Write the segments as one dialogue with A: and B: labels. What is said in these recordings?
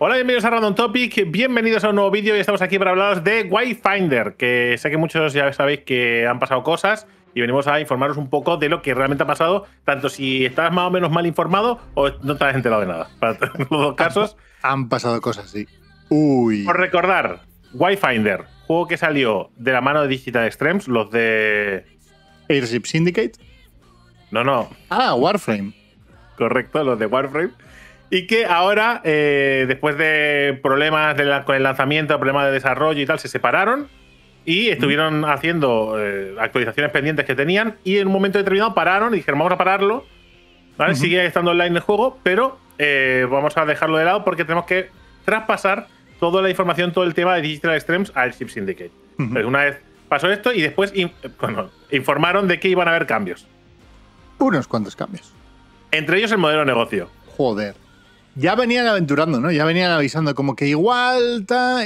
A: Hola, bienvenidos a Random Topic, bienvenidos a un nuevo vídeo y estamos aquí para hablaros de Wayfinder, que sé que muchos ya sabéis que han pasado cosas y venimos a informaros un poco de lo que realmente ha pasado, tanto si estás más o menos mal informado o no te has enterado de nada. Para los dos casos.
B: Han pasado cosas, sí. Uy.
A: Por recordar, Wayfinder, juego que salió de la mano de Digital Extremes, los de...
B: Airship Syndicate.
A: No.
B: Ah, Warframe.
A: Correcto, los de Warframe. Y que ahora, después de problemas con el lanzamiento, problemas de desarrollo y tal, se separaron y estuvieron haciendo actualizaciones pendientes que tenían y en un momento determinado pararon y dijeron, vamos a pararlo, ¿vale? Sigue estando online el juego, pero vamos a dejarlo de lado porque tenemos que traspasar toda la información, todo el tema de Digital Extremes a Airship Syndicate. Entonces, una vez pasó esto y después informaron de que iban a haber cambios.
B: Unos cuantos cambios.
A: Entre ellos el modelo de negocio.
B: Joder. Ya venían aventurando, ¿no? Ya venían avisando como que igual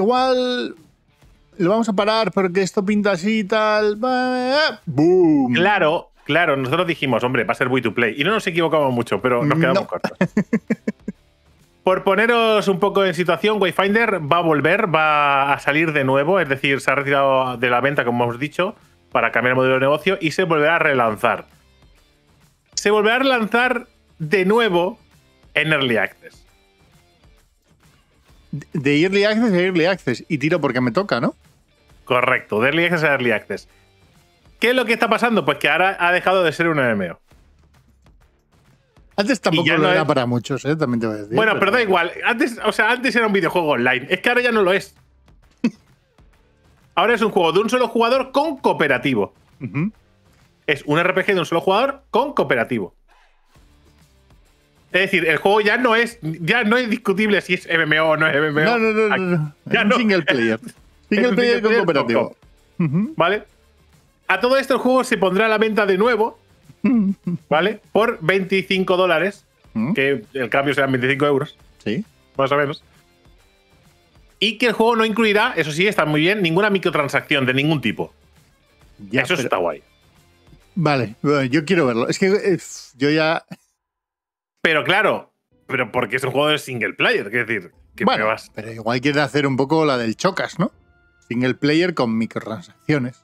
B: lo vamos a parar porque esto pinta así y tal. ¡Boom!
A: Claro, nosotros dijimos, hombre, va a ser Way to Play. Y no nos equivocamos mucho, pero nos quedamos cortos. Por poneros un poco en situación, Wayfinder va a volver, va a salir de nuevo, es decir, se ha retirado de la venta, como hemos dicho, para cambiar el modelo de negocio y se volverá a relanzar. Se volverá a relanzar de nuevo en Early Access.
B: De Early Access a Early Access. Y tiro porque me toca, ¿no?
A: Correcto, de Early Access a Early Access. ¿Qué es lo que está pasando? Pues que ahora ha dejado de ser un MMO.
B: Antes tampoco lo era para muchos, ¿eh? También te voy a decir.
A: Bueno, pero da igual. Antes era un videojuego online. Es que ahora ya no lo es. Ahora es un juego de un solo jugador con cooperativo. Es un RPG de un solo jugador con cooperativo. Es decir, el juego ya no es discutible si es MMO o no es MMO.
B: No.
A: Ya
B: es un single player. Single player con cooperativo.
A: ¿Vale? A todo esto el juego se pondrá a la venta de nuevo, ¿vale? Por $25, que el cambio serán 25 euros.
B: Sí.
A: Más o menos. Y que el juego no incluirá, eso sí, está muy bien, ninguna microtransacción de ningún tipo.
B: Ya,
A: eso está guay.
B: Vale, bueno, yo quiero verlo. Es que yo ya...
A: Pero claro, porque es un juego de single player, es decir, que
B: bueno,
A: me vas.
B: Pero igual quiere hacer un poco la del Chocas, ¿no? Single player con microtransacciones.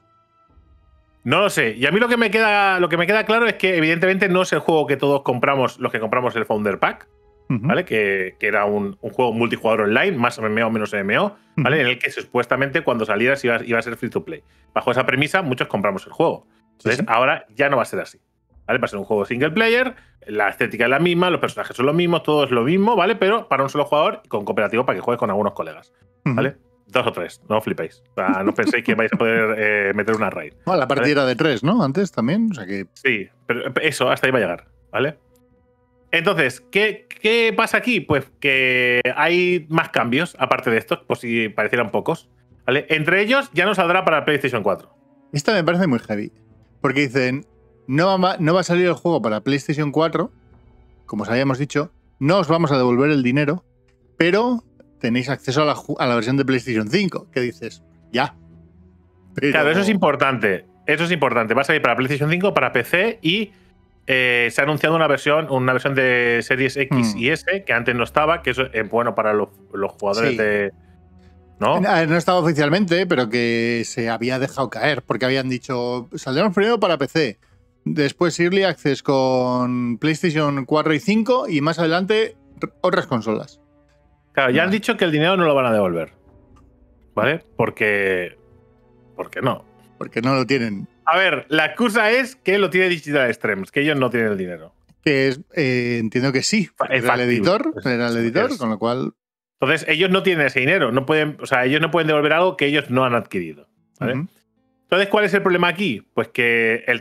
A: No lo sé. Y a mí lo que me queda claro es que evidentemente no es el juego que todos compramos, los que compramos el Founder Pack, ¿vale? Que era un juego multijugador online, más MMO, menos MMO, ¿vale? En el que supuestamente cuando salieras iba a ser free to play. Bajo esa premisa, muchos compramos el juego. Entonces, ahora ya no va a ser así. ¿Vale? Va a ser un juego single player, la estética es la misma, los personajes son los mismos, todo es lo mismo, ¿vale? Pero para un solo jugador y con cooperativo para que juegues con algunos colegas, ¿vale? 2 o 3, no flipéis. O sea, no penséis que vais a poder meter una raid.
B: Bueno, la partida era de 3, ¿no? Antes también, o sea que...
A: Sí, pero eso, hasta ahí va a llegar, ¿vale? Entonces, ¿qué pasa aquí? Pues que hay más cambios, aparte de estos, por si parecieran pocos, ¿vale? Entre ellos, ya no saldrá para PlayStation 4.
B: Esta me parece muy heavy, porque dicen... No va a salir el juego para PlayStation 4, como os habíamos dicho, no os vamos a devolver el dinero, pero tenéis acceso a la versión de PlayStation 5, que dices, ya. Pero...
A: Claro, eso es importante. Va a salir para PlayStation 5, para PC y se ha anunciado una versión de Series X y S, que antes no estaba, que eso es bueno para los jugadores de... ¿No?
B: No estaba oficialmente, pero que se había dejado caer, porque habían dicho, saldremos primero para PC. Después Early Access con PlayStation 4 y 5 y más adelante otras consolas.
A: Claro, ya han dicho que el dinero no lo van a devolver. ¿Vale? Porque no.
B: Porque no lo tienen.
A: A ver, la excusa es que lo tiene Digital Extremes, que ellos no tienen el dinero.
B: Que es, entiendo que sí. Era el editor, con lo cual...
A: Entonces, ellos no tienen ese dinero. No pueden, o sea, ellos no pueden devolver algo que ellos no han adquirido. ¿Vale? Entonces, ¿cuál es el problema aquí? Pues que el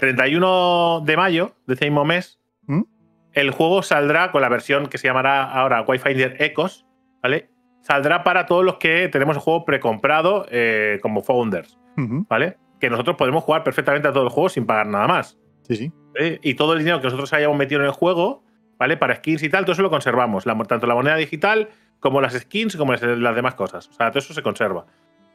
A: 31 de mayo de este mismo mes, el juego saldrá con la versión que se llamará ahora Wayfinder Echoes, ¿vale? Saldrá para todos los que tenemos el juego precomprado como Founders, ¿vale? Que nosotros podemos jugar perfectamente a todo el juego sin pagar nada más.
B: Sí.
A: Y todo el dinero que nosotros hayamos metido en el juego, ¿vale? Para skins y tal, todo eso lo conservamos. Tanto la moneda digital como las skins, como las demás cosas. O sea, todo eso se conserva.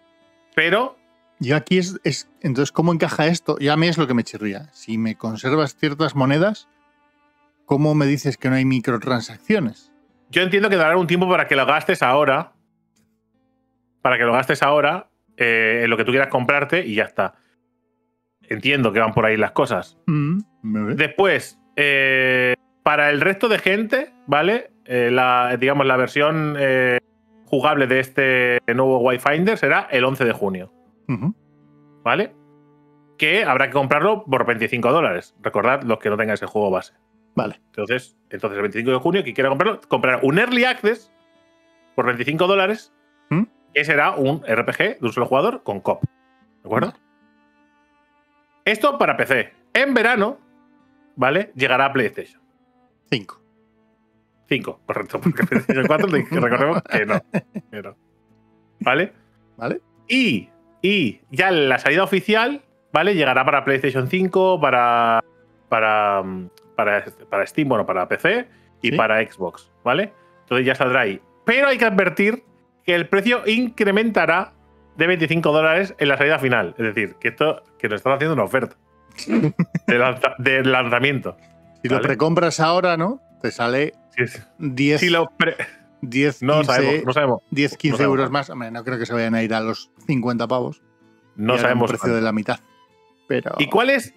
A: Pero...
B: Yo aquí entonces, ¿cómo encaja esto? Y a mí es lo que me chirría. Si me conservas ciertas monedas, ¿cómo me dices que no hay microtransacciones?
A: yo entiendo que dará un tiempo para que lo gastes ahora. Para que lo gastes ahora en lo que tú quieras comprarte y ya está. Entiendo que van por ahí las cosas. Después, para el resto de gente, ¿vale? Digamos, la versión jugable de este nuevo Wayfinder será el 11 de junio. ¿Vale? Que habrá que comprarlo por $25. Recordad los que no tengáis el juego base.
B: Vale.
A: Entonces el 25 de junio, que quiera comprarlo, comprará un Early Access por $25, que será un RPG de un solo jugador con co-op. ¿De acuerdo? Esto para PC. En verano, ¿vale? Llegará a PlayStation
B: 5.
A: 5, correcto. Porque PlayStation 4 recordemos que no. ¿Vale?
B: ¿Vale?
A: Y ya la salida oficial, ¿vale? Llegará para PlayStation 5, para Steam, bueno, para PC y para Xbox, ¿vale? Entonces ya saldrá ahí. Pero hay que advertir que el precio incrementará de $25 en la salida final. Es decir, que nos están haciendo una oferta de lanzamiento.
B: Si lo precompras ahora, ¿no? Te sale 10, 10,
A: no
B: 15,
A: no sabemos.
B: 10, 15 euros más. Hombre, no creo que se vayan a ir a los 50 pavos.
A: No sabemos
B: el precio de la mitad. Pero...
A: ¿Y cuál es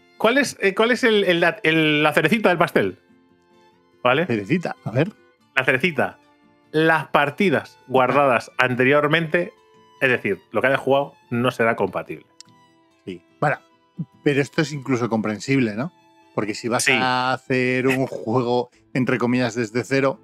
A: la cerecita del pastel? ¿Vale?
B: Cerecita, a ver.
A: La cerecita. Las partidas guardadas anteriormente, es decir, lo que hayas jugado, no será compatible.
B: Sí. Bueno, pero esto es incluso comprensible, ¿no? Porque si vas a hacer un juego, entre comillas, desde cero...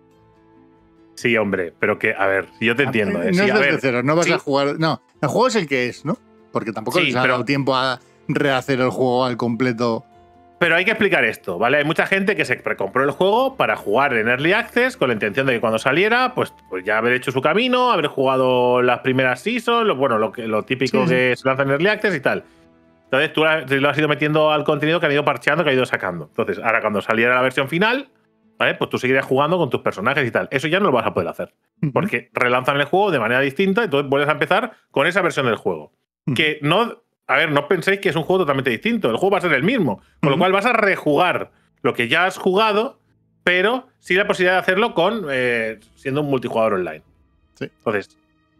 A: Sí, hombre, pero que, a ver, yo te entiendo.
B: No es desde cero, no vas a jugar... No, el juego es el que es, ¿no? Porque tampoco les ha dado tiempo a rehacer el juego al completo.
A: Pero hay que explicar esto, ¿vale? Hay mucha gente que se precompró el juego para jugar en Early Access con la intención de que cuando saliera, pues ya haber hecho su camino, haber jugado las primeras seasons, lo típico que se lanza en Early Access y tal. Entonces tú lo has ido metiendo al contenido que han ido parcheando, que han ido sacando. Entonces, ahora cuando saliera la versión final, ¿vale? Pues tú seguirías jugando con tus personajes y tal. Eso ya no lo vas a poder hacer. Porque relanzan el juego de manera distinta, entonces vuelves a empezar con esa versión del juego. Que no... A ver, no penséis que es un juego totalmente distinto. El juego va a ser el mismo. Con lo cual vas a rejugar lo que ya has jugado, pero sí la posibilidad de hacerlo con siendo un multijugador online.
B: Sí.
A: Entonces,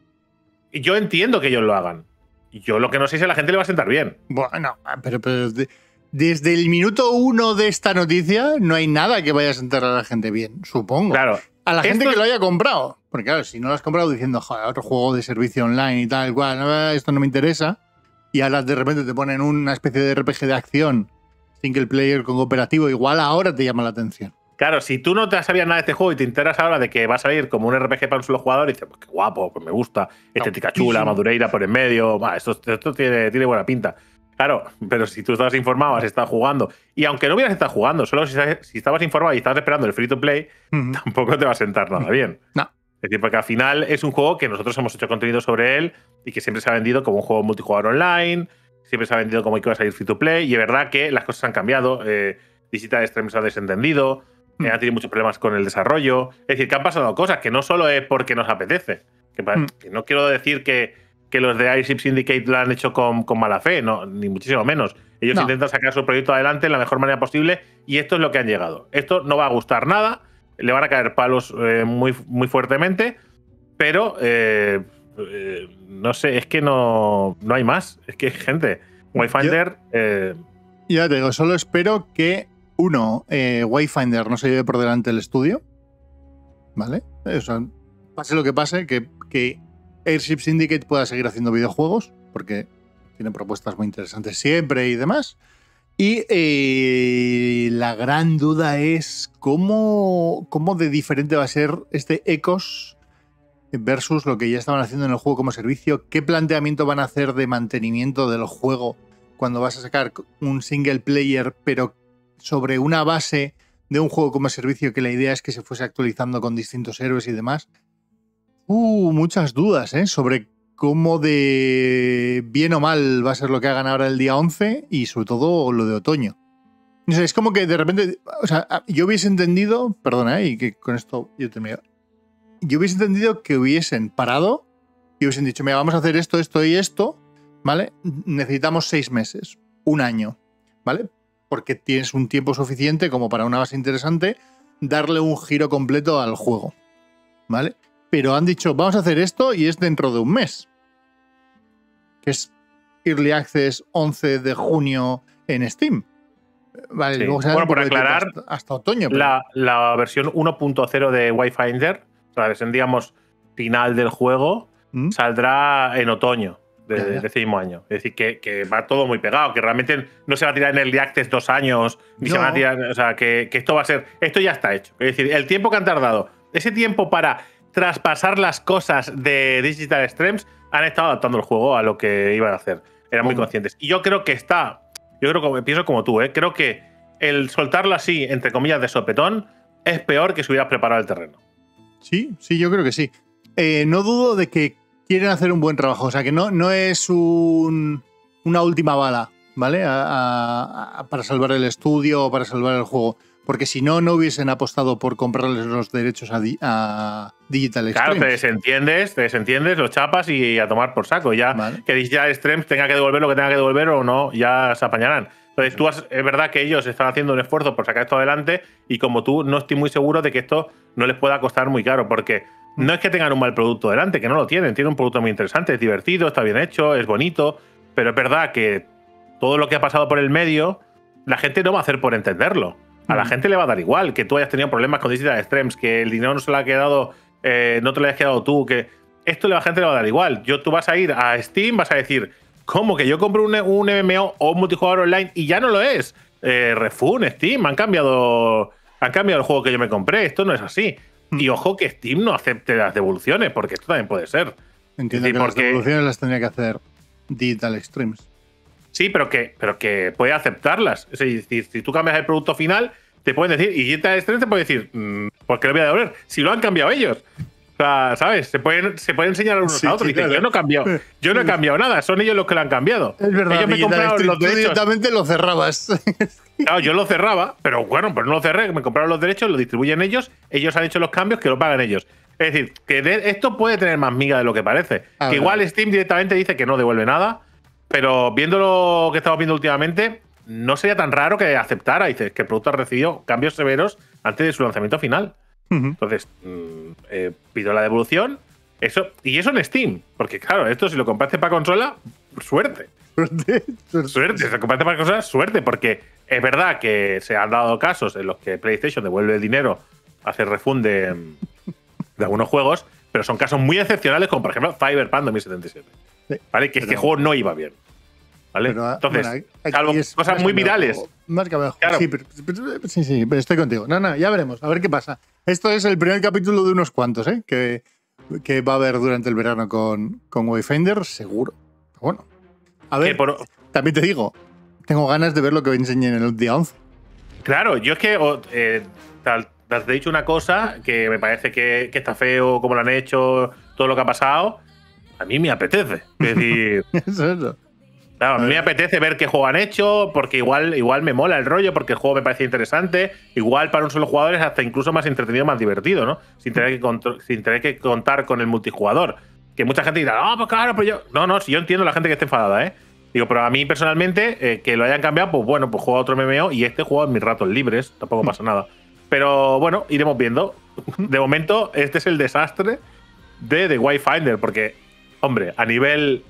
A: yo entiendo que ellos lo hagan. Yo lo que no sé es si a la gente le va a sentar bien.
B: Bueno, pero desde el minuto 1 de esta noticia no hay nada que vaya a sentar a la gente bien, supongo.
A: Claro.
B: A la gente que lo haya comprado. Porque claro, si no lo has comprado diciendo, joder, otro juego de servicio online y tal, cual, esto no me interesa, y ahora de repente te ponen una especie de RPG de acción, single player con cooperativo, igual ahora te llama la atención.
A: Claro, si tú no te sabías nada de este juego y te enteras ahora de que va a salir como un RPG para un solo jugador, y dices, pues qué guapo, pues me gusta, estética chula, madureira por en medio, esto tiene buena pinta. Claro, pero si tú estabas informado, has estado jugando, y aunque no hubieras estado jugando, solo si estabas informado y estabas esperando el free to play, tampoco te va a sentar nada bien.
B: No.
A: Es decir, porque al final es un juego que nosotros hemos hecho contenido sobre él y que siempre se ha vendido como un juego multijugador online, siempre se ha vendido como que iba a salir free to play, y es verdad que las cosas han cambiado. Digital Extremes ha desentendido, ha tenido muchos problemas con el desarrollo. Es decir, que han pasado cosas, que no solo es porque nos apetece. Que no quiero decir que los de Airship Syndicate lo han hecho con mala fe, no, ni muchísimo menos. Ellos intentan sacar su proyecto adelante de la mejor manera posible y esto es lo que han llegado. Esto no va a gustar nada, le van a caer palos muy, muy fuertemente, pero no sé, es que no hay más. Es que, gente, Wayfinder...
B: Ya te digo, solo espero que, Wayfinder no se lleve por delante el estudio, ¿vale? O sea, pase lo que pase, que Airship Syndicate pueda seguir haciendo videojuegos, porque tiene propuestas muy interesantes siempre y demás. Y la gran duda es cómo de diferente va a ser este Ecos versus lo que ya estaban haciendo en el juego como servicio. ¿Qué planteamiento van a hacer de mantenimiento del juego cuando vas a sacar un single player, pero sobre una base de un juego como servicio que la idea es que se fuese actualizando con distintos héroes y demás? Muchas dudas, sobre cómo de bien o mal va a ser lo que hagan ahora el día 11 y sobre todo lo de otoño. O sea, es como que de repente, o sea, yo hubiese entendido, perdona, y que con esto yo termino. Yo hubiese entendido que hubiesen parado y hubiesen dicho, mira, vamos a hacer esto, esto y esto, ¿vale? Necesitamos 6 meses, 1 año, ¿vale? Porque tienes un tiempo suficiente como para una base interesante darle un giro completo al juego. ¿vale? Pero han dicho, vamos a hacer esto y es dentro de un mes. Que es Early Access 11 de junio en Steam. Vale,
A: Sí.
B: luego
A: Bueno, por aclarar,
B: hasta otoño. Pero...
A: la versión 1.0 de Wayfinder, o sea, la versión, digamos, final del juego, saldrá en otoño de este mismo año. Es decir, que va todo muy pegado, que realmente no se va a tirar en Early Access 2 años, ni se van a tirar. O sea, que esto va a ser. Esto ya está hecho. Es decir, el tiempo que han tardado, ese tiempo para traspasar las cosas de Digital Extremes, han estado adaptando el juego a lo que iban a hacer. Eran muy conscientes. Y yo creo que está. Yo creo que pienso como tú, ¿eh? Creo que el soltarlo así, entre comillas, de sopetón, es peor que si hubieras preparado el terreno.
B: Sí, yo creo que sí. No dudo de que quieren hacer un buen trabajo. O sea, que no es una última bala, ¿vale? Para salvar el estudio o para salvar el juego. Porque si no, no hubiesen apostado por comprarles los derechos a Digital Extremes.
A: Claro, te desentiendes, lo chapas y a tomar por saco. Ya que Digital Extremes tenga que devolver lo que tenga que devolver o no, ya se apañarán. Entonces, es verdad que ellos están haciendo un esfuerzo por sacar esto adelante y como tú, no estoy muy seguro de que esto no les pueda costar muy caro, porque no es que tengan un mal producto delante, que no lo tienen. Tienen un producto muy interesante, es divertido, está bien hecho, es bonito, pero es verdad que todo lo que ha pasado por el medio, la gente no va a hacer por entenderlo. A la gente le va a dar igual que tú hayas tenido problemas con Digital Extremes, que el dinero no se lo ha quedado, no te lo hayas quedado tú, que esto a la gente le va a dar igual. Tú vas a ir a Steam, vas a decir, ¿cómo que yo compro un MMO o un multijugador online y ya no lo es? Refund, Steam, han cambiado el juego que yo me compré, esto no es así. Y ojo que Steam no acepte las devoluciones, porque esto también puede ser.
B: Entiendo que las devoluciones las tendría que hacer Digital Extremes.
A: Sí, pero que puede aceptarlas. Es decir, si tú cambias el producto final, te pueden decir, y Digital Extremes te puede decir, ¿por qué lo voy a devolver? Si lo han cambiado ellos. O sea, ¿sabes? Se pueden enseñar unos a otros. Dicen, claro. Yo no he cambiado nada, son ellos los que lo han cambiado.
B: Es verdad,
A: ellos me compraron los derechos.
B: Directamente lo cerrabas.
A: Claro, yo lo cerraba, pero bueno, pues no lo cerré, me compraron los derechos, lo distribuyen ellos han hecho los cambios, que lo pagan ellos. Es decir, que esto puede tener más miga de lo que parece. Que igual Steam directamente dice que no devuelve nada, pero viendo lo que estamos viendo últimamente, no sería tan raro que aceptara, dice, que el producto ha recibido cambios severos antes de su lanzamiento final. Entonces, pido la devolución. Y eso en Steam. Porque, claro, esto si lo compraste para consola, suerte. Suerte. Si lo compraste para consola, suerte. Porque es verdad que se han dado casos en los que PlayStation devuelve el dinero, hace refund de algunos juegos, pero son casos muy excepcionales, como por ejemplo Cyberpunk 2077. Sí, ¿vale? Que es que el juego no iba bien. ¿Vale?
B: Pero,
A: entonces, salvo cosas muy virales.
B: Más que abajo. Claro. Sí, pero estoy contigo. No, ya veremos. A ver qué pasa. Esto es el primer capítulo de unos cuantos, ¿eh? Que va a haber durante el verano con Wayfinder, seguro. Bueno. A ver, también te digo, tengo ganas de ver lo que enseñen en el día 11.
A: Claro, yo es que te he dicho una cosa que me parece que está feo, como lo han hecho, todo lo que ha pasado. A mí me apetece. Es decir,
B: eso.
A: Claro, a mí me apetece ver qué juego han hecho, porque igual me mola el rollo, porque el juego me parece interesante. Igual para un solo jugador es hasta incluso más entretenido, más divertido, ¿no? Sin tener que contar con el multijugador. Que mucha gente dirá, pues claro, pero yo. No, si yo entiendo a la gente que esté enfadada, ¿eh? Digo, pero a mí personalmente, que lo hayan cambiado, pues bueno, pues juego a otro MMO y juego en mis ratos libres, tampoco pasa nada. Pero bueno, iremos viendo. De momento, este es el desastre de The Wayfinder, porque, hombre, a nivel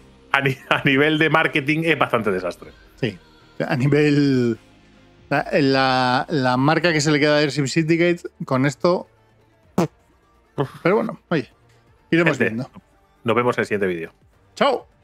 A: de marketing es bastante desastre.
B: Sí. A nivel. La marca que se le queda a Airship Syndicate con esto. Pero bueno, oye, iremos viendo.
A: Nos vemos en el siguiente vídeo.
B: ¡Chao!